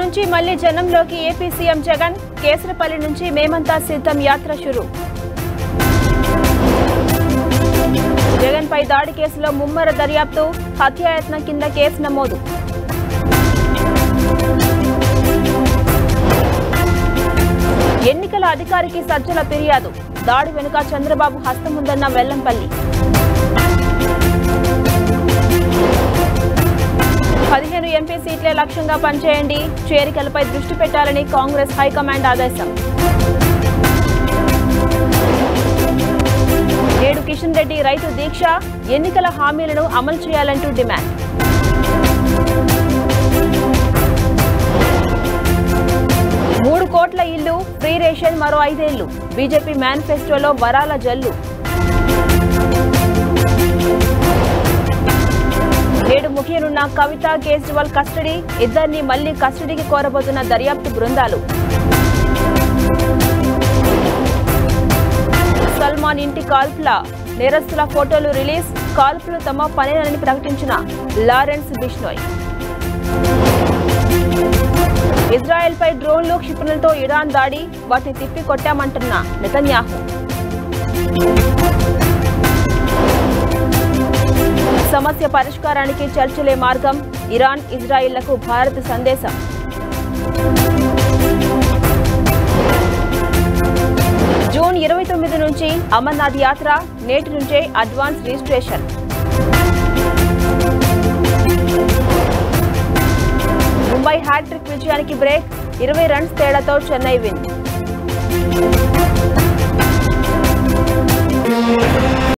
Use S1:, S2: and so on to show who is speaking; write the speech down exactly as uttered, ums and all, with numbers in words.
S1: నుంచి మళ్లీ జనంలోకి ఏపీ సీఎం జగన్ కేసరపల్లి నుంచి మేమంతా సిద్ధం యాత్ర షురు. జగన్ పై దాడి కేసులో ముమ్మర దర్యాప్తు, హత్యాయత్నం కింద కేసు నమోదు. ఎన్నికల అధికారికి సజ్జల ఫిర్యాదు, దాడి వెనుక చంద్రబాబు హస్తముందన్న వెల్లంపల్లి. పదిహేను ఎంపీ సీట్లే లక్ష్యంగా పనిచేయండి, చేరికలపై దృష్టి పెట్టాలని కాంగ్రెస్ హైకమాండ్ ఆదేశం. నేడు కిషన్ రెడ్డి రైతు దీక్ష, ఎన్నికల హామీలను అమలు చేయాలంటూ డిమాండ్. మూడు కోట్ల ఇల్లు, ఫ్రీ రేషన్ మరో ఐదేళ్లు, బీజేపీ మేనిఫెస్టోలో వరాల జల్లు. నేడు ముఖ్యనున్న కవిత, కేజ్రీవాల్ కస్టడీ, ఇద్దరిని మళ్లీ కస్టడీకి కోరబోతున్న దర్యాప్తు బృందాలు. సల్మాన్ ఇంటి కాల్పుల నేరస్తుల ఫోటోలు రిలీజ్, కాల్పులు తమ పనేనని ప్రకటించిన లారెన్స్ బిష్నోయ్. ఇజ్రాయెల్ పై డ్రోన్లు, క్షిపణులతో ఇరాన్ దాడి, వాటిని తిప్పి కొట్టామంటున్న నెతన్యాహు. సమస్య పరిష్కారానికి చర్చలే మార్గం, ఇరాన్ ఇజ్రాయిల్లకు భారత్ సందేశం. జూన్ ఇరవై తొమ్మిది నుంచి అమర్నాథ్ యాత్ర, నేటి నుంచే అడ్వాన్స్ రిజిస్ట్రేషన్. ముంబై హ్యాట్రిక్ విజయానికి బ్రేక్, ఇరవై రన్స్ తేడాతో చెన్నై విన్.